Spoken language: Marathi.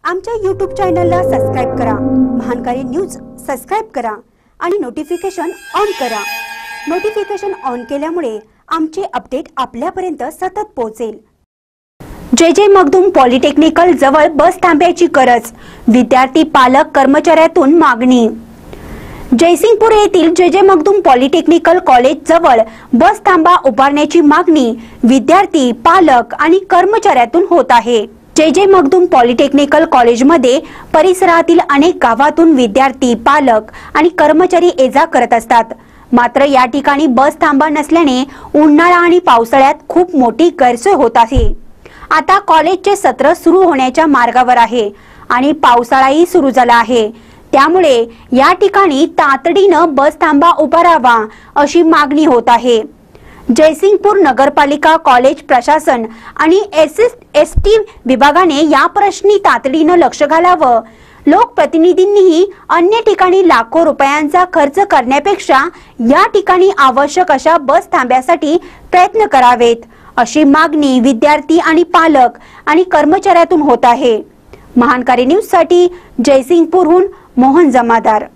आमच्या YouTube चॅनलला सबस्क्राइब करा, महानकारी न्यूज सबस्क्राइब करा आणि नोटिफिकेशन ऑन करा। नोटिफिकेशन ऑन केल्यामुळे आमचे अपडेट आपल्यापर्यंत सतत पोहोचेल। जे मगदूम पॉलिटेक्निकल जवळ बस थांब्याची गरज, विद्यार्थी पालक कर्मचाऱ्यातून मागणी। जयसिंगपूर येथील जे मगदूम पॉलिटेक्निकल कॉलेज जवळ बस थांबा उभारण्याची मागणी विद्यार्थी पालक आणि कर्मचाऱ्यातून होत आहे। जे मगदूम पॉलिटेक्निकल कॉलेजमध्ये परिसरातील अनेक गावातून विद्यार्थी पालक आणि कर्मचारी ये-जा करत असतात। मात्र या ठिकाणी बस थांबा नसल्याने उन्हाळा आणि पावसाळ्यात खूप मोठी गैरसोय होत आहे। आता कॉलेजचे सत्र सुरू होण्याच्या मार्गावर आहे आणि पावसाळाही सुरू झाला आहे, त्यामुळे या ठिकाणी तातडीने बस थांबा उभारावा अशी मागणी होत आहे। जयसिंगपूर नगरपालिका, कॉलेज प्रशासन आणि एसटी विभागाने या प्रश्नी तातडीने लक्ष घालावं। लोकप्रतिनिधींनीही अन्य ठिकाणी लाखो रुपयांचा खर्च करण्यापेक्षा या ठिकाणी आवश्यक अशा बस थांब्यासाठी प्रयत्न करावेत अशी मागणी विद्यार्थी आणि पालक आणि कर्मचाऱ्यातून होत आहे। महानकारी न्यूज साठी जयसिंगपूरहून मोहन जमादार।